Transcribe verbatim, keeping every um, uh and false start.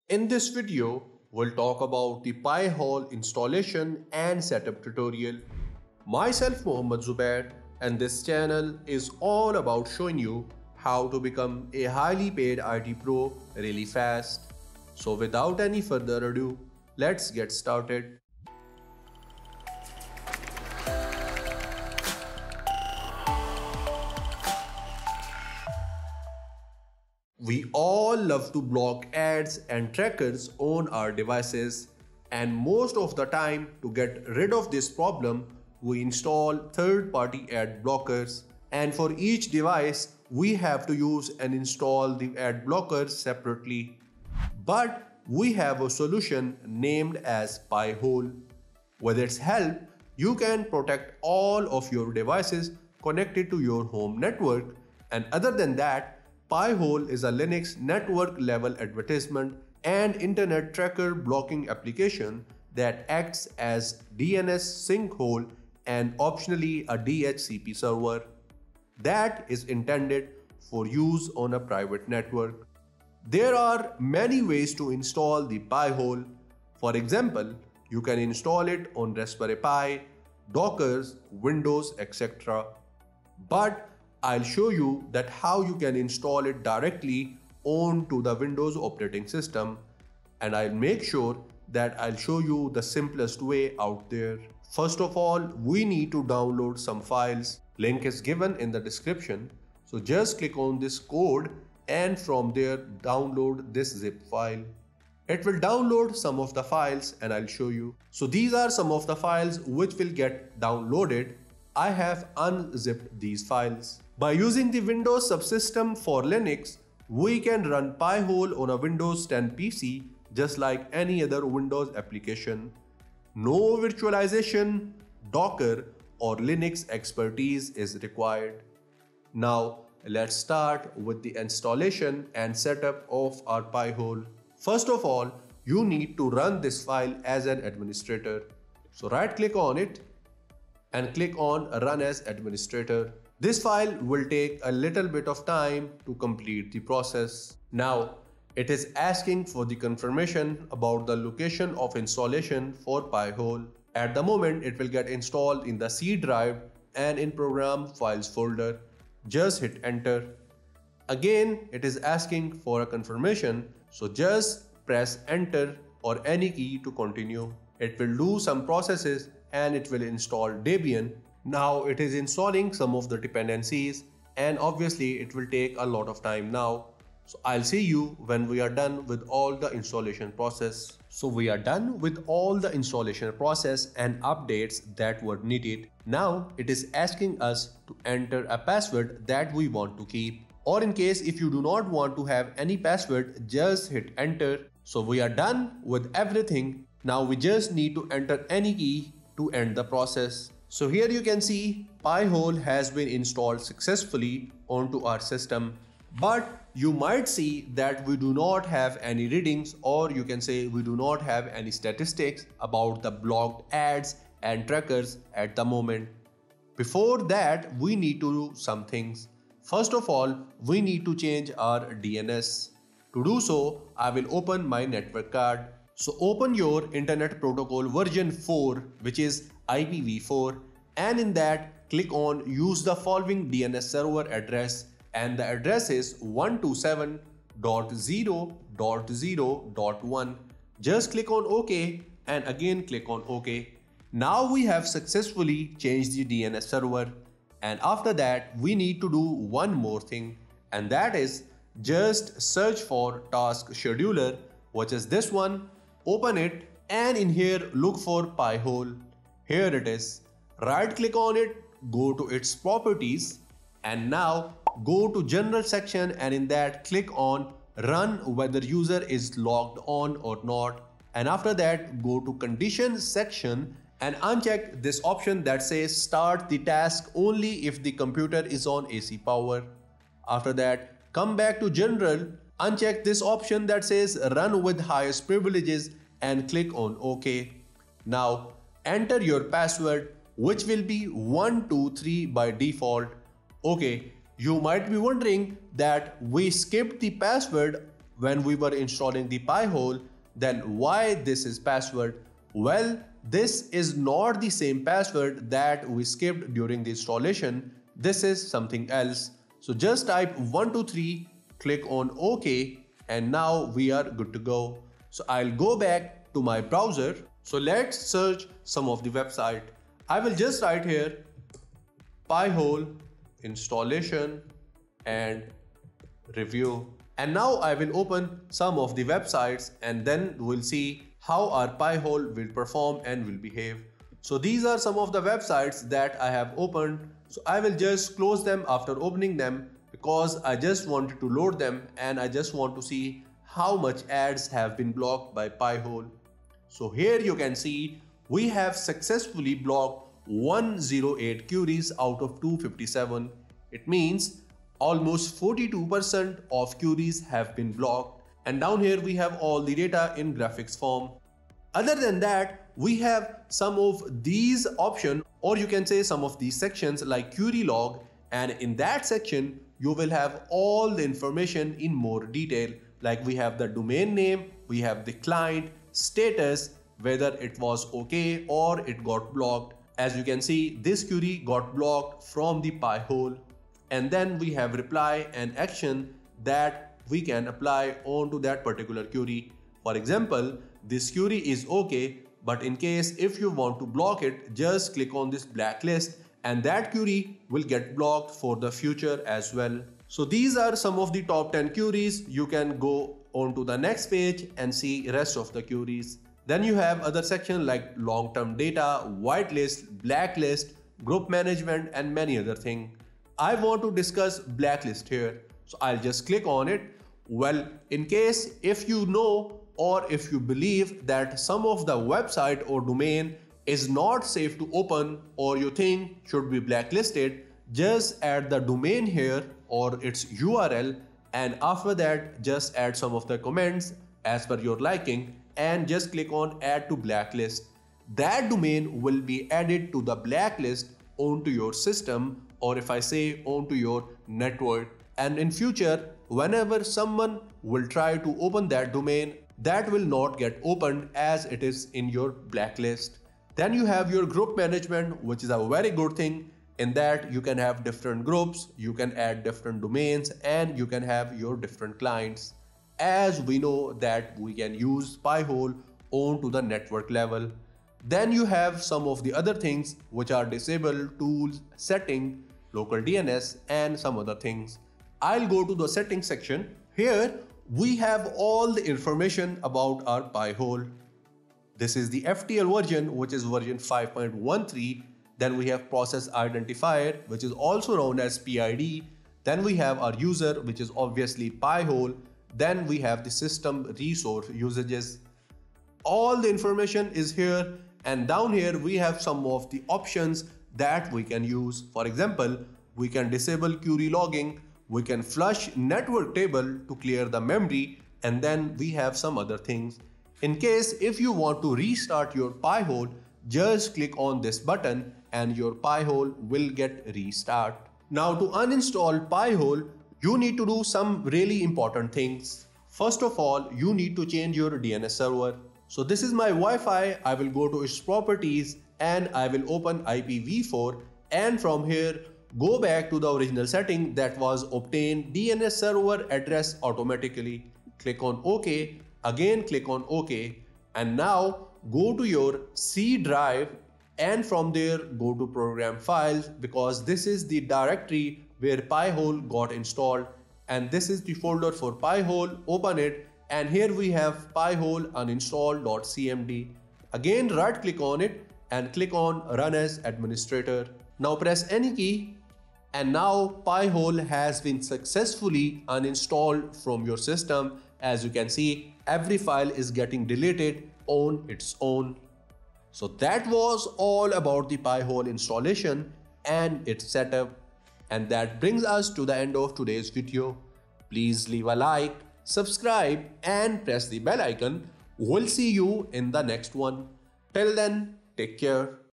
In this video, we'll talk about the Pi-hole installation and setup tutorial. Myself Mohammad Zubair, and this channel is all about showing you how to become a highly paid I T pro really fast. So without any further ado, let's get started. We all love to block ads and trackers on our devices, and most of the time to get rid of this problem, we install third-party ad blockers, and for each device we have to use and install the ad blockers separately. But we have a solution named as Pi-hole. With its help, you can protect all of your devices connected to your home network, and other than that, Pi-hole is a Linux network level advertisement and internet tracker blocking application that acts as D N S sinkhole and optionally a D H C P server that is intended for use on a private network. There are many ways to install the Pi-hole. For example, you can install it on Raspberry Pi, Dockers, Windows, et cetera. But I'll show you that how you can install it directly onto the Windows operating system, and I'll make sure that I'll show you the simplest way out there. First of all, we need to download some files. Link is given in the description. So just click on this code and from there download this zip file. It will download some of the files and I'll show you. So these are some of the files which will get downloaded. I have unzipped these files. By using the Windows subsystem for Linux, we can run Pi-hole on a Windows ten P C just like any other Windows application. No virtualization, Docker or Linux expertise is required. Now let's start with the installation and setup of our Pi-hole. First of all, you need to run this file as an administrator. So right click on it and click on Run as Administrator. This file will take a little bit of time to complete the process. Now, it is asking for the confirmation about the location of installation for Pi-hole. At the moment, it will get installed in the C drive and in Program Files folder. Just hit enter. Again, it is asking for a confirmation, so just press enter or any key to continue. It will do some processes and it will install Debian. Now it is installing some of the dependencies and obviously it will take a lot of time now. So I'll see you when we are done with all the installation process. So we are done with all the installation process and updates that were needed. Now it is asking us to enter a password that we want to keep. Or in case if you do not want to have any password, just hit enter. So we are done with everything. Now we just need to enter any key to end the process. So here you can see Pi-hole has been installed successfully onto our system. But you might see that we do not have any readings, or you can say we do not have any statistics about the blocked ads and trackers at the moment. Before that, we need to do some things. First of all, we need to change our D N S. To do so, I will open my network card. So open your Internet Protocol version four, which is I P v four, and in that click on use the following D N S server address, and the address is one twenty-seven dot zero dot zero dot one. Just click on OK and again click on OK. Now we have successfully changed the D N S server, and after that we need to do one more thing, and that is just search for task scheduler, which is this one. Open it and in here look for Pi-hole. Here it is. Right click on it, go to its properties, and now go to general section and in that click on run whether user is logged on or not, and after that go to conditions section and uncheck this option that says start the task only if the computer is on A C power. After that come back to general, uncheck this option that says run with highest privileges and click on OK. Now enter your password, which will be one two three by default. Okay, you might be wondering that we skipped the password when we were installing the Pi-hole, then why this is password? Well, this is not the same password that we skipped during the installation. This is something else. So just type one two three, click on OK, and now we are good to go. So I'll go back to my browser. So let's search some of the website. I will just write here Pi-hole installation and review. And now I will open some of the websites and then we'll see how our Pi-hole will perform and will behave. So these are some of the websites that I have opened. So I will just close them after opening them because I just wanted to load them and I just want to see how much ads have been blocked by Pi-hole. So here you can see we have successfully blocked one hundred eight queries out of two hundred fifty-seven. It means almost forty-two percent of queries have been blocked. And down here we have all the data in graphics form. Other than that, we have some of these options, or you can say some of these sections like query log, and in that section you will have all the information in more detail. Like we have the domain name, we have the client, status, whether it was okay or it got blocked. As you can see, this query got blocked from the Pi-hole. And then we have reply and action that we can apply onto that particular query. For example, this query is okay, but in case if you want to block it, just click on this blacklist and that query will get blocked for the future as well. So these are some of the top ten queries. You can go on to the next page and see rest of the queries. Then you have other sections like long-term data, whitelist, blacklist, group management, and many other things. I want to discuss blacklist here. So I'll just click on it. Well, in case if you know or if you believe that some of the website or domain is not safe to open or you think should be blacklisted, just add the domain here or its U R L, and after that just add some of the comments as per your liking and just click on add to blacklist. That domain will be added to the blacklist onto your system, or if I say onto your network, and in future whenever someone will try to open that domain, that will not get opened as it is in your blacklist. Then you have your group management, which is a very good thing in that you can have different groups, you can add different domains, and you can have your different clients. As we know that we can use Pi-hole onto the network level. Then you have some of the other things which are disable, tools, setting, local D N S, and some other things. I'll go to the settings section. Here we have all the information about our Pi-hole. This is the F T L version, which is version five point one three. Then we have process identifier, which is also known as P I D. Then we have our user, which is obviously Pi-hole. Then we have the system resource usages. All the information is here, and down here we have some of the options that we can use. For example, we can disable query logging, we can flush network table to clear the memory, and then we have some other things. In case if you want to restart your Pi-hole, just click on this button and your Pi-hole will get restart. Now to uninstall Pi-hole, you need to do some really important things. First of all, you need to change your D N S server. So this is my Wi-Fi. I will go to its properties and I will open I P v four, and from here go back to the original setting that was obtain D N S server address automatically. Click on OK, again click on OK, and now go to your C drive and from there go to program files, because this is the directory where Pi-hole got installed, and this is the folder for Pi-hole. Open it, and here we have Pi-hole uninstall.cmd. Again right click on it and click on run as administrator. Now press any key, and now Pi-hole has been successfully uninstalled from your system. As you can see, every file is getting deleted on its own. So that was all about the Pi-hole installation and its setup. And that brings us to the end of today's video. Please leave a like, subscribe, and press the bell icon. We'll see you in the next one. Till then, take care.